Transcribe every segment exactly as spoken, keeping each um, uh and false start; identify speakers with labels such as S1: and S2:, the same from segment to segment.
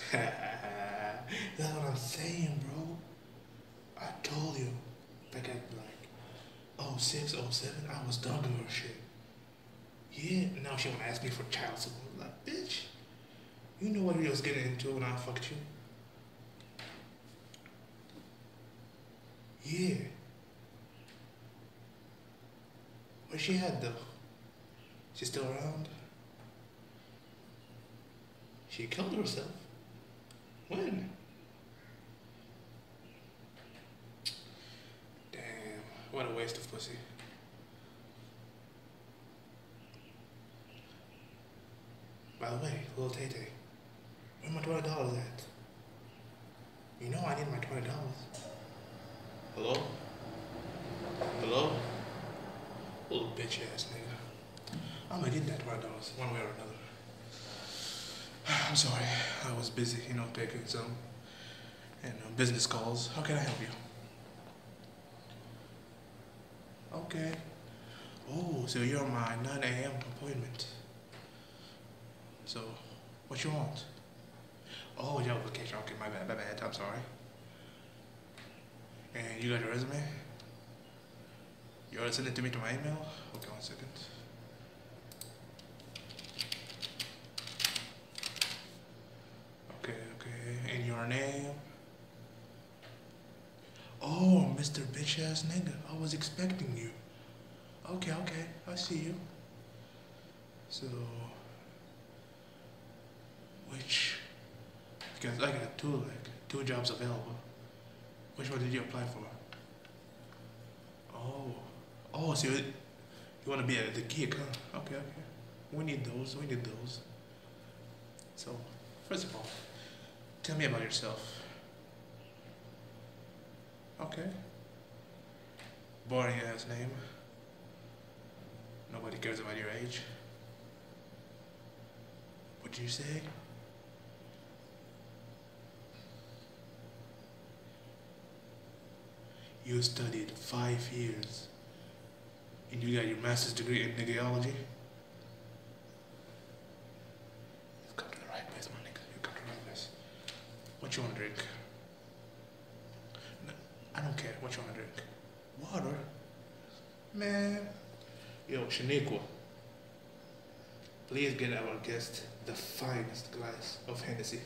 S1: That's what I'm saying, bro. I told you back at like oh six, oh seven, I was done with her shit. Yeah, now she wanna ask me for child support. Like, bitch, you know what we was getting into when I fucked you? Yeah. Where she at though? She's still around? She killed herself. When? Damn, what a waste of pussy. By the way, little Tay Tay, where my twenty dollars at? You know I need my twenty dollars. Hello? Hello? Little bitch ass nigga. I'm gonna get that twenty dollars one way or another. I'm sorry, I was busy, you know, taking some and uh, business calls. How can I help you? Okay. Oh, so you're my nine A M appointment. So, what you want? Oh, your application. Okay, my bad, my bad. I'm sorry. And you got your resume? You want to send it to me to my email? Okay, one second. Okay, okay. And your name? Oh, Mister Bitch Ass Nigga. I was expecting you. Okay, okay. I see you. So, which? Because I got two, like, two jobs available. Which one did you apply for? Oh. Oh, so you, you want to be at the gig, huh? Okay, okay. We need those, we need those. So, first of all, tell me about yourself. Okay. Boring ass name. Nobody cares about your age. What did you say? You studied five years and you got your master's degree in niggeology? You've come to the right place, my nigga. You've come to the right place. What you wanna drink? No, I don't care. What you wanna drink? Water? Man. Yo, Shaniqua, please get our guest the finest glass of Hennessy.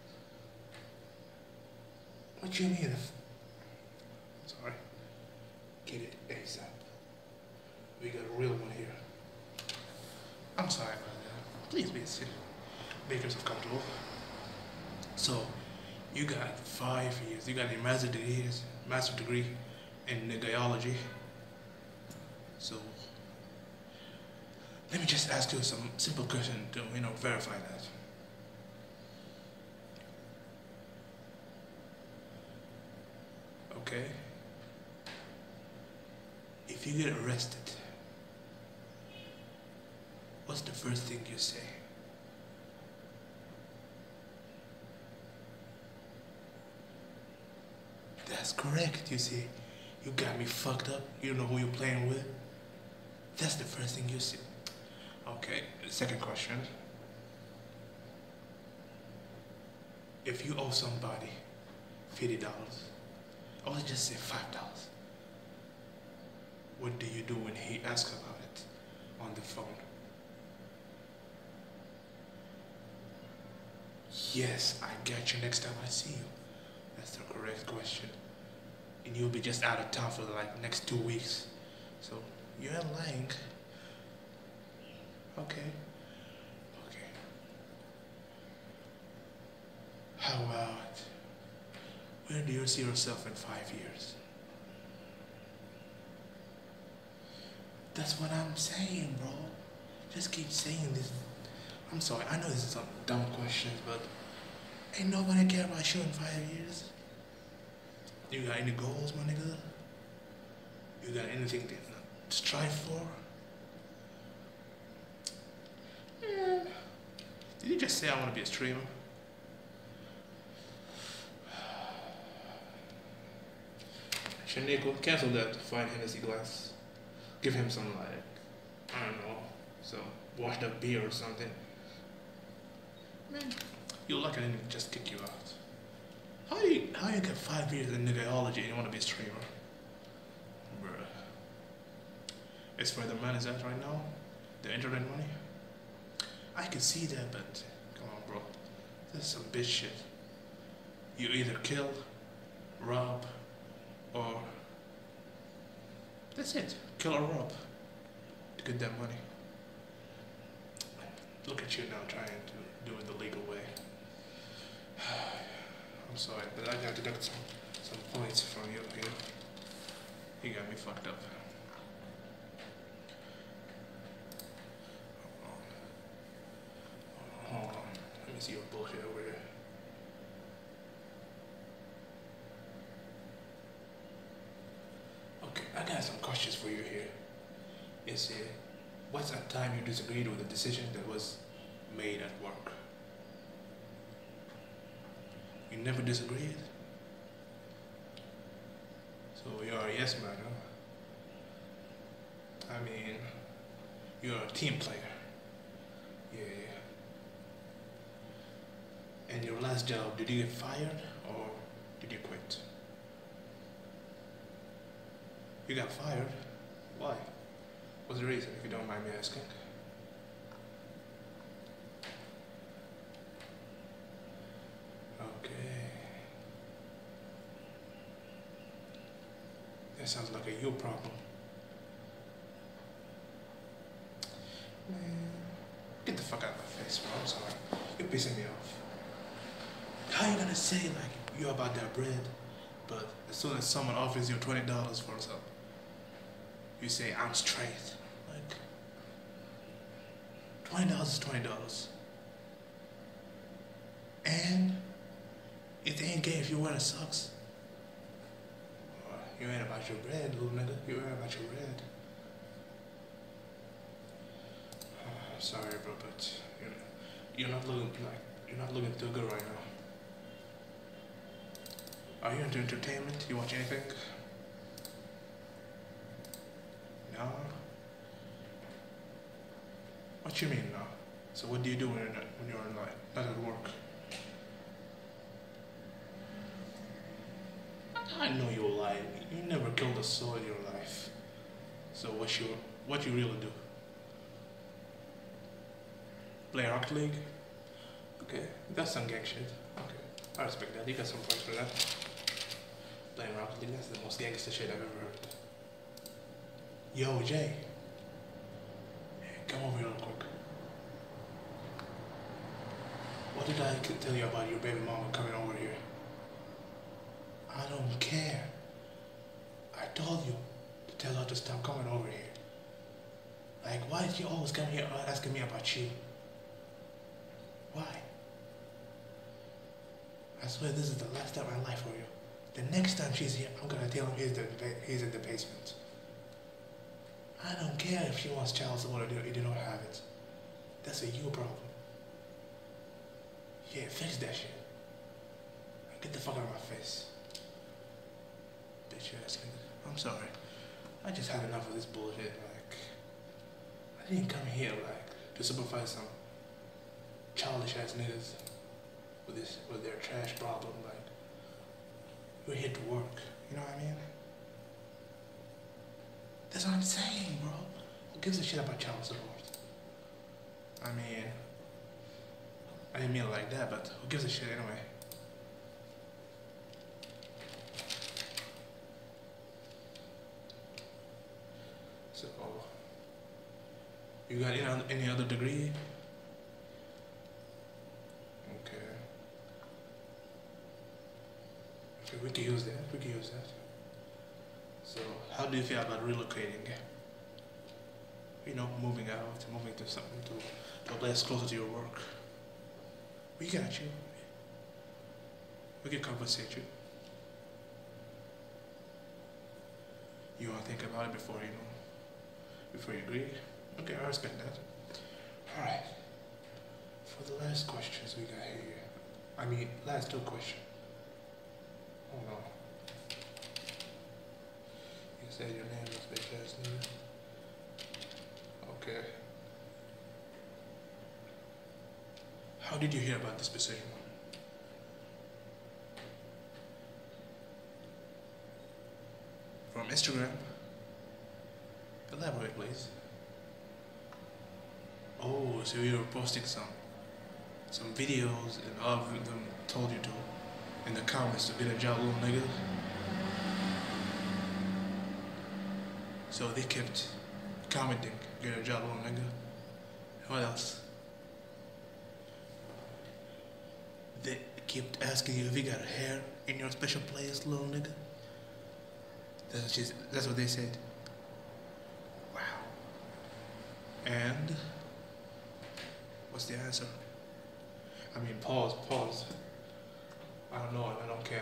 S1: What you mean? Sorry. Get it ASAP. We got a real one here. I'm sorry about that. Please be a seat. Make yourself comfortable. So, you got five years. You got your master's degree, master's degree in niggeology. So, let me just ask you some simple question to, you know, verify that. Okay? If you get arrested, what's the first thing you say? That's correct, you see. You got me fucked up. You don't know who you're playing with. That's the first thing you say. Okay, second question. If you owe somebody fifty dollars, or let's just say five dollars, what do you do when he asks about it on the phone? Yes, I get you next time I see you. That's the correct question. And you'll be just out of town for like next two weeks. So you ain't lying. Okay. Okay. How about, where do you see yourself in five years? That's what I'm saying, bro. Just keep saying this. I'm sorry, I know this is some dumb questions, but ain't nobody care about you in five years. You got any goals, my nigga? You got anything to strive for? Yeah. Did you just say I want to be a streamer? Shaniqua, cancel that fine Hennessy glass. Give him some, like, I don't know, some washed up beer or something. Man, You lucky I didn't just kick you out. How you how you get five years in niggaology and you wanna be a streamer? Bruh. It's where the man is at right now. The internet money. I can see that, but come on, bro. This is some bitch shit. You either kill, rob, or that's it. Kill or rob to get that money. Look at you now trying to do it the legal way. I'm sorry, but I got to deduct some, some points from you here. You got me fucked up. Hold on. Hold on. Let me see your bullshit over here. Okay, I got some questions for you here. Is it, what's a time you disagreed with a decision that was made at work? You never disagreed? So you're a yes man, huh? I mean, you're a team player. Yeah, yeah. And your last job, did you get fired or did you quit? You got fired? Why? What's the reason, if you don't mind me asking? Okay. That sounds like a you problem. Man, get the fuck out of my face, bro. I'm sorry. You're pissing me off. How you gonna say like you're about that bread, but as soon as someone offers you twenty dollars for something, you say I'm straight? Like twenty dollars is twenty dollars. And it ain't gay if you're wearing socks. You ain't about your bread, little nigga. You ain't about your bread. Uh, sorry, bro, but you're, you're not looking like you're not looking too good right now. Are you into entertainment? You watch anything? No. What you mean, no? So what do you do when you're not, when you're not, not at work? I know you're lying. You never killed a soul in your life. So what you what you really do? Play Rocket League? Okay, that's some gang shit. Okay, I respect that. You got some points for that. Playing Rocket League, that's the most gangster shit I've ever heard. Yo, Jay. Hey, come over here real quick. What did I tell you about your baby mama coming over here? I don't care. I told you to tell her to stop coming over here. Like, why is she always coming here asking me about you? Why? I swear this is the last time I lie for you. The next time she's here, I'm gonna tell him he's, the, he's in the basement. I don't care if she wants child support or you don't have it. That's a you problem. Yeah, fix that shit. Get the fuck out of my face. Bitch ass nigga. I'm sorry. I just had enough of this bullshit. Like, I didn't come here like to supervise some childish ass niggas with this with their trash problem. Like, we're here to work. You know what I mean? That's what I'm saying, bro. Who gives a shit about child support? I mean, I didn't mean it like that, but who gives a shit anyway? So, you got any, any other degree? Okay. Okay, we can use that. We can use that. So, how do you feel about relocating? You know, moving out, moving to something, to, to a place closer to your work. We got you. We can compensate you. You want to think about it before you know, before you agree? Okay, I respect that. Alright. For the last questions we got here. I mean, last two questions. Hold on. You said your name was bitch ass nigga. Okay. How did you hear about this position? From Instagram. Elaborate, please. Oh, so you're posting some some videos and all of them told you to in the comments to get a job, little nigga. So they kept commenting, get a job, little nigga. What else? They kept asking you if you got hair in your special place, little nigga. That's what, she, that's what they said. Wow. And what's the answer? I mean, pause, pause. I don't know, I don't care.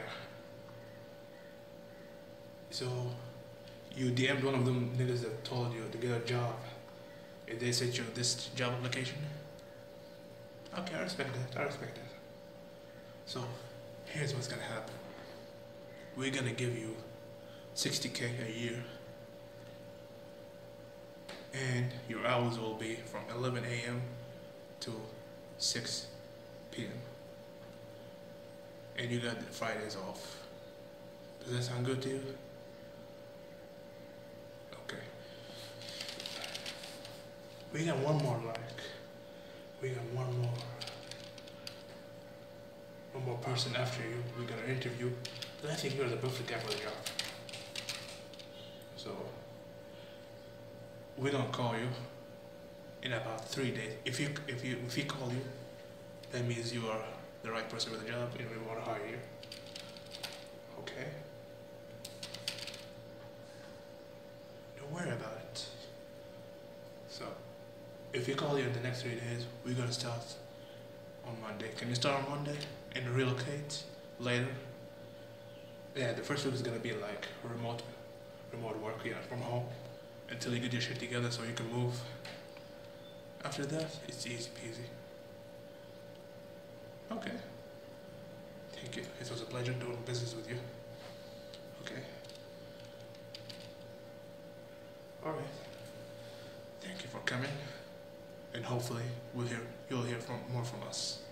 S1: So, you D M'd one of them niggas that told you to get a job. If they sent you this job application? Okay, I respect that, I respect that. So, here's what's gonna happen. We're gonna give you sixty K a year. And your hours will be from eleven A M to six P M And you got the Fridays off. Does that sound good to you? Okay. We got one more like. We got one more. One more person after you. We got an interview. But I think you're the perfect guy for the job. So we're gonna call you in about three days. If you if you if he call you, that means you are the right person for the job and we want to hire you. Okay? Don't worry about it. So if you call you in the next three days, we're gonna start on Monday. Can you start on Monday and relocate later? Yeah, the first week is gonna be like remote remote work, yeah, from home until you get your shit together so you can move. After that, it's easy peasy. Okay. Thank you. It was a pleasure doing business with you. Okay. Alright. Thank you for coming. And hopefully we'll hear you'll hear from more from us.